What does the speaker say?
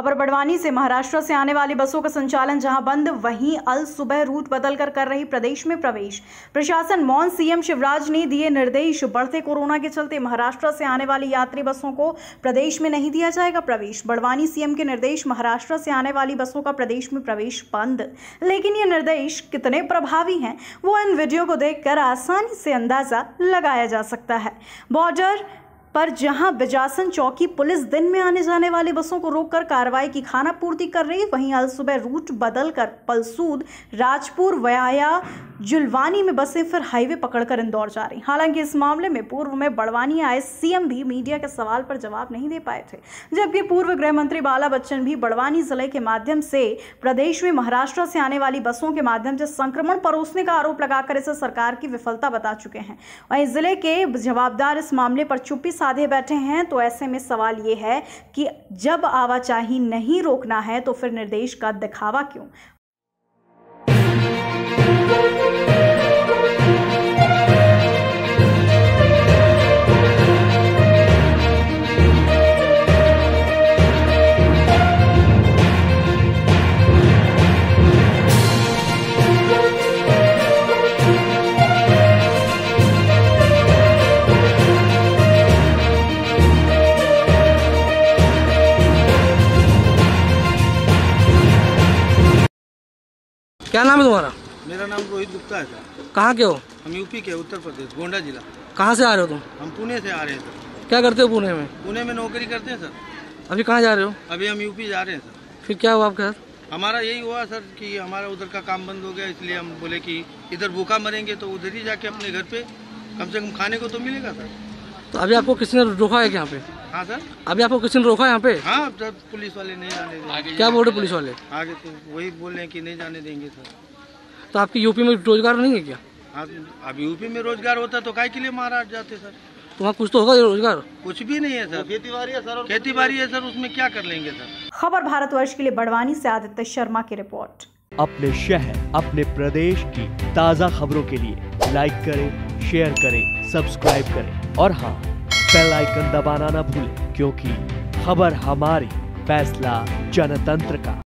खबर बड़वानी से। महाराष्ट्र से आने वाली बसों का संचालन जहां बंद, वहीं अल सुबह रूट बदलकर कर रही प्रदेश में प्रवेश। प्रशासन मौन। सीएम शिवराज ने दिए निर्देश। बढ़ते कोरोना के चलते महाराष्ट्र से आने वाली यात्री बसों को प्रदेश में नहीं दिया जाएगा प्रवेश। बड़वानी। सीएम के निर्देश। महाराष्ट्र से आने वाली बसों का प्रदेश में प्रवेश बंद। लेकिन ये निर्देश कितने प्रभावी हैं, वो इन वीडियो को देखकर आसानी से अंदाजा लगाया जा सकता है। बॉर्डर पर जहां बिजासन चौकी पुलिस दिन में आने जाने वाली बसों को रोककर कार्रवाई की खानापूर्ति कर रही, वहीं अल सुबह रूट बदलकर पलसूद, राजपुर वया जुलवानी में बसें फिर हाईवे पकड़कर इंदौर जा रही। हालांकि इस मामले में पूर्व में बड़वानी आए सीएम भी मीडिया के सवाल पर जवाब नहीं दे पाए थे, जबकि पूर्व गृह मंत्री बाला बच्चन भी बड़वानी जिले के माध्यम से प्रदेश में महाराष्ट्र से आने वाली बसों के माध्यम से संक्रमण परोसने का आरोप लगाकर इसे सरकार की विफलता बता चुके हैं। वहीं जिले के जवाबदार इस मामले पर चुप्पी साधे बैठे हैं। तो ऐसे में सवाल ये है कि जब आवाजाही नहीं रोकना है तो फिर निर्देश का दिखावा क्यों? क्या नाम है तुम्हारा? मेरा नाम रोहित गुप्ता है सर। कहाँ के हो? हम यूपी के, उत्तर प्रदेश, गोंडा जिला। कहाँ से आ रहे हो तुम? हम पुणे से आ रहे हैं सर। क्या करते हो पुणे में? पुणे में नौकरी करते हैं सर। अभी कहाँ जा रहे हो? अभी हम यूपी जा रहे हैं सर। फिर क्या हुआ आपके साथ? हमारा यही हुआ सर कि हमारा उधर का काम बंद हो गया, इसलिए हम बोले कि इधर भूखा मरेंगे तो उधर ही जाके अपने घर पे कम से कम खाने को तो मिलेगा सर। तो अभी आपको किसी ने रोका है यहाँ पे? हाँ सर। अभी आपको किसी ने रोका है यहाँ पे? हाँ, पुलिस वाले नहीं जाने देंगे। क्या बोल रहे पुलिस वाले? आगे तो वही बोल रहे हैं कि नहीं जाने देंगे सर। तो आपकी यूपी में रोजगार नहीं है क्या? अब यूपी में रोजगार होता तो काय के लिए महाराष्ट्र जाते सर? तो वहाँ कुछ तो होगा रोजगार? कुछ भी नहीं है सर। खेती बाड़ी है सर। खेती बाड़ी है सर, उसमें क्या कर लेंगे सर? खबर भारतवर्ष के लिए बड़वानी से आदित्य शर्मा की रिपोर्ट। अपने शहर, अपने प्रदेश की ताज़ा खबरों के लिए लाइक करें, शेयर करें, सब्सक्राइब करें और हाँ, बेल आइकन दबाना ना भूलें, क्योंकि खबर हमारी, फैसला जनतंत्र का।